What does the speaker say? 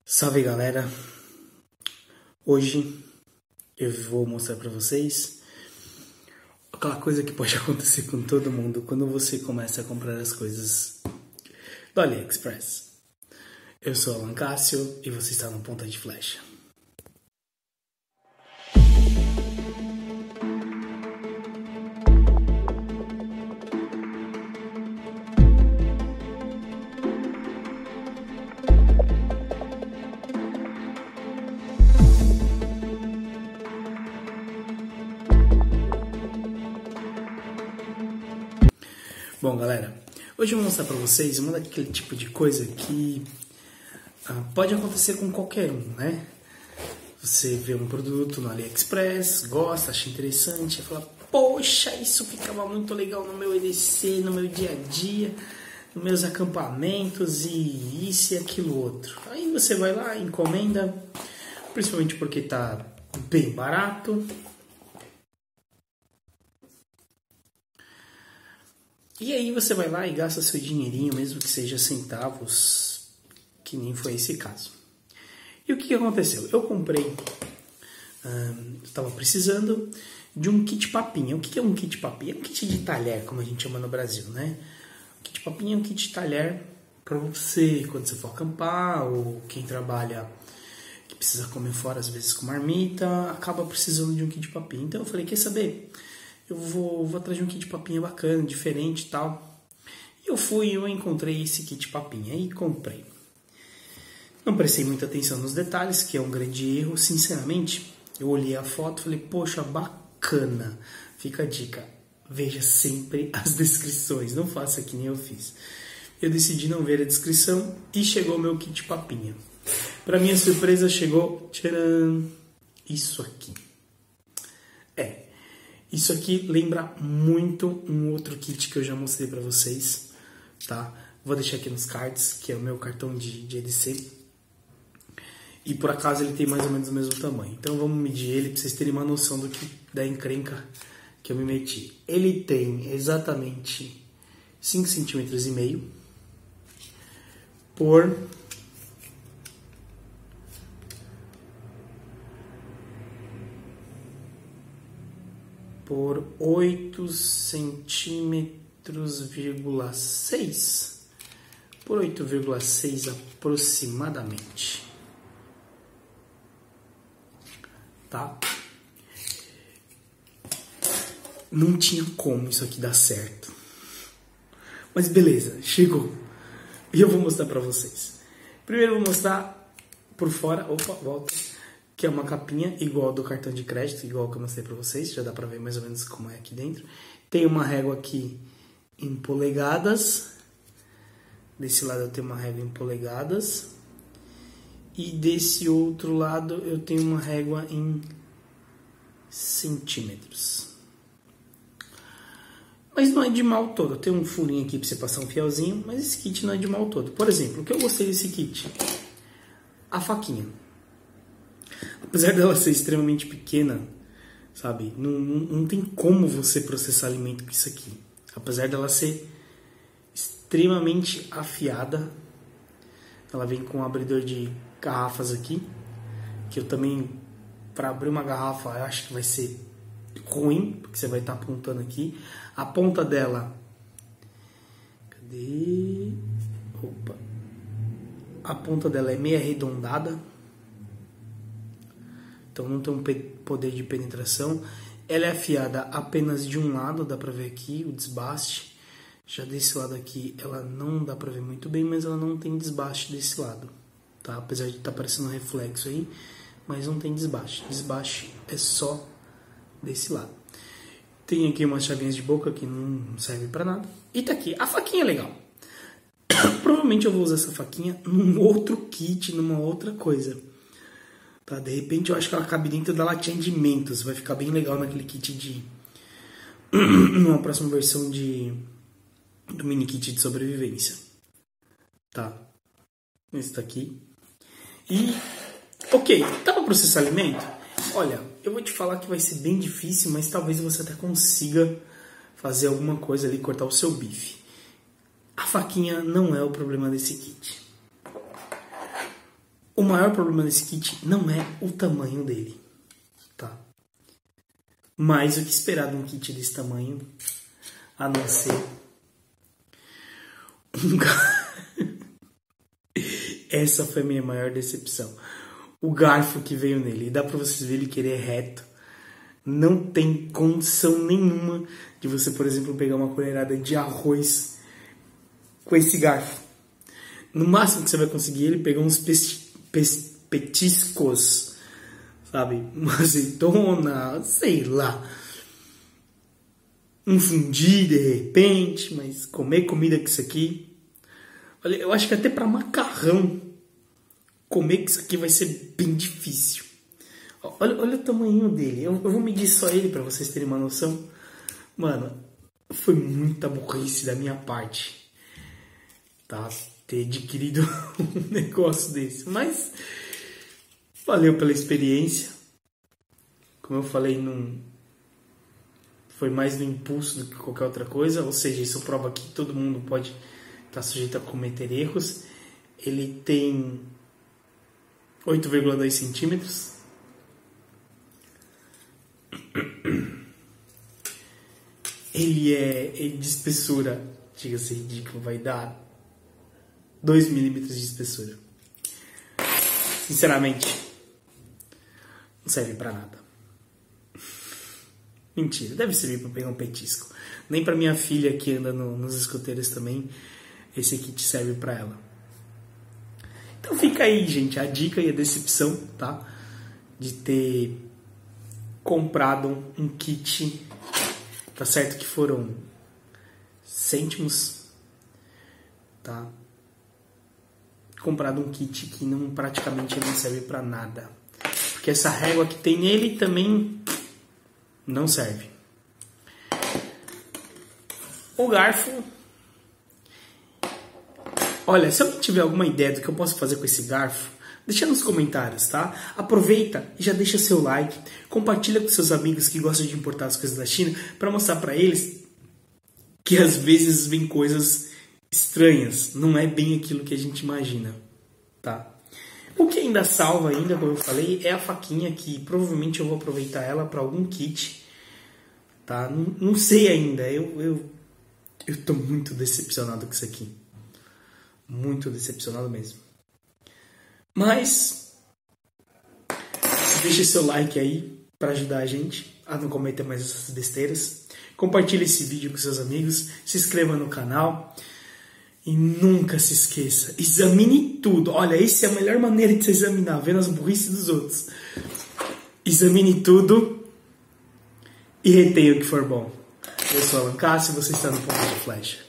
Salve galera, hoje eu vou mostrar pra vocês aquela coisa que pode acontecer com todo mundo quando você começa a comprar as coisas do AliExpress. Eu sou Alan Cássio e você está no Ponta de Flecha. Bom galera, hoje eu vou mostrar pra vocês uma daquele tipo de coisa que pode acontecer com qualquer um, né? Você vê um produto no AliExpress, gosta, acha interessante, fala, poxa, isso ficava muito legal no meu EDC, no meu dia a dia, nos meus acampamentos e isso e aquilo outro. Aí você vai lá, encomenda, principalmente porque tá bem barato. E aí você vai lá e gasta seu dinheirinho, mesmo que seja centavos, que nem foi esse caso. E o que aconteceu? Eu comprei, estava precisando de um kit papinha. O que é um kit papinha? É um kit de talher, como a gente chama no Brasil, né? O kit papinha é um kit de talher para você, quando você for acampar, ou quem trabalha, que precisa comer fora, às vezes com marmita, acaba precisando de um kit papinha. Então eu falei, quer saber? Eu vou atrás de um kit papinha bacana, diferente e tal. E eu encontrei esse kit papinha e comprei. Não prestei muita atenção nos detalhes, que é um grande erro. Sinceramente, eu olhei a foto e falei, poxa, bacana. Fica a dica, veja sempre as descrições, não faça que nem eu fiz. Eu decidi não ver a descrição e chegou o meu kit papinha. Para minha surpresa chegou, tcharam, isso aqui. Isso aqui lembra muito um outro kit que eu já mostrei pra vocês, tá? Vou deixar aqui nos cards, que é o meu cartão de EDC. E por acaso ele tem mais ou menos o mesmo tamanho. Então vamos medir ele pra vocês terem uma noção da encrenca que eu me meti. Ele tem exatamente 5,5 cm por 8 centímetros, 6 por 8,6 aproximadamente, tá? Não tinha como isso aqui dar certo, mas beleza, chegou e eu vou mostrar pra vocês. Primeiro eu vou mostrar por fora, opa, volta, que é uma capinha igual do cartão de crédito, igual que eu mostrei pra vocês, já dá pra ver mais ou menos como é aqui dentro. Tem uma régua aqui em polegadas, desse lado eu tenho uma régua em polegadas, e desse outro lado eu tenho uma régua em centímetros. Mas não é de mal todo, tem um furinho aqui pra você passar um fielzinho, mas esse kit não é de mal todo. Por exemplo, o que eu gostei desse kit? A faquinha. Apesar dela ser extremamente pequena, sabe? Não tem como você processar alimento com isso aqui. Apesar dela ser extremamente afiada. Ela vem com um abridor de garrafas aqui. Que eu também, para abrir uma garrafa, eu acho que vai ser ruim. Porque você vai estar apontando aqui. A ponta dela... Cadê? Opa. A ponta dela é meio arredondada. Então não tem um poder de penetração. Ela é afiada apenas de um lado, dá pra ver aqui o desbaste. Já desse lado aqui ela não dá pra ver muito bem, mas ela não tem desbaste desse lado, tá? Apesar de estar parecendo um reflexo aí, mas não tem desbaste. Desbaste é só desse lado. Tem aqui umas chavinhas de boca que não servem pra nada. E tá aqui, a faquinha é legal. Provavelmente eu vou usar essa faquinha num outro kit, numa outra coisa. Tá, de repente eu acho que ela cabe dentro da latinha de Mentos. Vai ficar bem legal naquele kit de... numa próxima versão do mini kit de sobrevivência. Tá. Esse tá aqui. E... ok, dá pra processar alimento? Olha, eu vou te falar que vai ser bem difícil, mas talvez você até consiga fazer alguma coisa ali, cortar o seu bife. A faquinha não é o problema desse kit. o maior problema desse kit não é o tamanho dele, tá? Mais o que esperar de um kit desse tamanho, a não ser essa foi a minha maior decepção. O garfo que veio nele. E dá pra vocês verem ele que ele é reto. Não tem condição nenhuma de você, por exemplo, pegar uma colherada de arroz com esse garfo. No máximo que você vai conseguir ele pegar uns petiscos, sabe? Uma azeitona, sei lá. Um fundi de repente, mas comer comida com isso aqui... Olha, eu acho que até para macarrão comer com isso aqui vai ser bem difícil. Olha o tamanho dele. Eu vou medir só ele para vocês terem uma noção. Mano, foi muita burrice da minha parte, tá? Ter adquirido um negócio desse. Mas valeu pela experiência. Como eu falei, não foi mais no impulso do que qualquer outra coisa. Ou seja, isso prova que todo mundo pode estar sujeito a cometer erros. Ele tem 8,2 centímetros. Ele é de espessura, diga-se ridículo, vai dar 2 milímetros de espessura. Sinceramente, não serve pra nada. Mentira, deve servir pra pegar um petisco. Nem pra minha filha que anda nos escoteiros também, esse kit serve pra ela. Então fica aí, gente, a dica e a decepção, tá? De ter comprado um kit, tá certo que foram cêntimos, tá? Comprado um kit que praticamente não serve pra nada. Porque essa régua que tem nele também não serve. O garfo... Olha, se alguém tiver alguma ideia do que eu posso fazer com esse garfo, deixa nos comentários, tá? Aproveita e já deixa seu like, compartilha com seus amigos que gostam de importar as coisas da China para mostrar para eles que às vezes vem coisas estranhas, não é bem aquilo que a gente imagina, tá? O que ainda salva ainda, como eu falei, é a faquinha que provavelmente eu vou aproveitar ela para algum kit, tá? Não sei ainda, eu tô muito decepcionado com isso aqui. Muito decepcionado mesmo. Mas deixe seu like aí para ajudar a gente a não cometer mais essas besteiras. Compartilhe esse vídeo com seus amigos. Se inscreva no canal. E nunca se esqueça. Examine tudo. Olha, essa é a melhor maneira de se examinar. Vendo as burrices dos outros. Examine tudo. E retenha o que for bom. Eu sou Alan Cássio e você está no Ponto de Flecha.